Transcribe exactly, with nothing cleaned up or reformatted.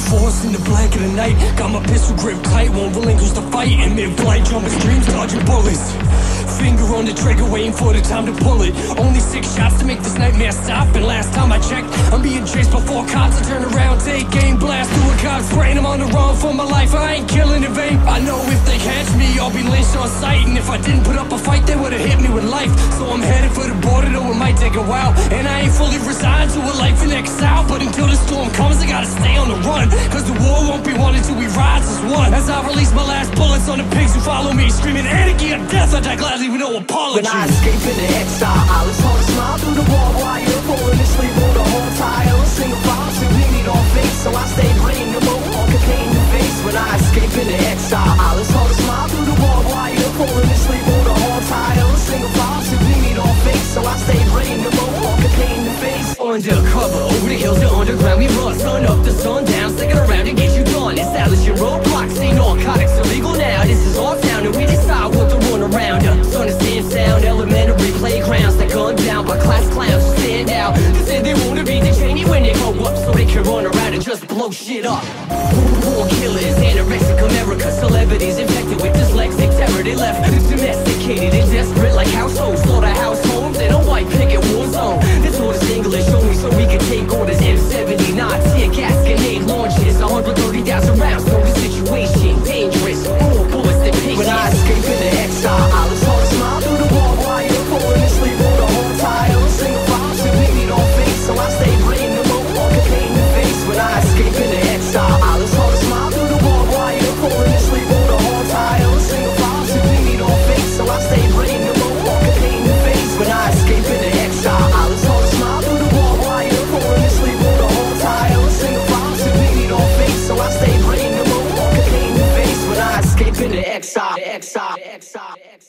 force in the black of the night. Got my pistol grip tight, won't relinquish the fight. In mid-flight, jumping streams, dodging bullets. Finger on the trigger, waiting for the time to pull it. Only six shots to make this nightmare stop. And last time I checked, I'm being chased by four cops. I turn around, take aim, blast through a cop, spraying them on the run for my life. I ain't killing in vain. I know if they catch me, I'll be lynched on sight. And if I didn't put up a fight, they would've hit me with life. So I'm headed for the border, though it might take a while. And I ain't fully resigned to a life in exile. But until the storm comes, I gotta stay on the run. Cause the war won't be won until we rise as one. As I release my last bullets on the pigs who follow me, screaming anarchy or death, I die gladly with no apology. When I escape into exile, it's hard to smile through the barbed wire, falling asleep on the whole tile. A single file, so we need on face, so I stay praying the boat, all contained in face. When I escape into exile, it's hard to smile through the barbed wire, falling asleep on the whole tile. A single file, so we need on face, so I stay praying the boat, all contained in face. Undercover, over the hills to underground, we run, sun up to sundown, sticking around to get you done. Establishing roadblocks, say narcotics illegal now. This is our town, and we decide what to run around. Understand sound, elementary playgrounds that gunned down by class clowns who stand out. They said they wanna be the Cheney when they grow up, so they can run around and just blow shit up. War killers, anorexic America, celebrities infected with dyslexic terror. They left domesticated and desperate like households, slaughterhouse homes and a white picket war zone. They taught us English only so we could take orders. M seventy-nine, tear gas, grenade launches, one hundred thirty thousand rounds, know the situation dangerous, more bullets than patience. When I escape into exile, it's hard to smile through the barbed wire, falling asleep on the whole tile. A single file, so we need on face, so I stay praying the boat, all contained in face. When I escape into exile, it's hard to smile through the barbed wire, falling asleep on the whole tile. A single file, so we need on face, so I stay praying the boat, all contained in face. When I escape into exile, it's hard to smile through the barbed wire, falling asleep on the whole tile. A single file, so we need on face, so I stay praying the boat, all contained in face. When I escape into exile, exile, exile, exile.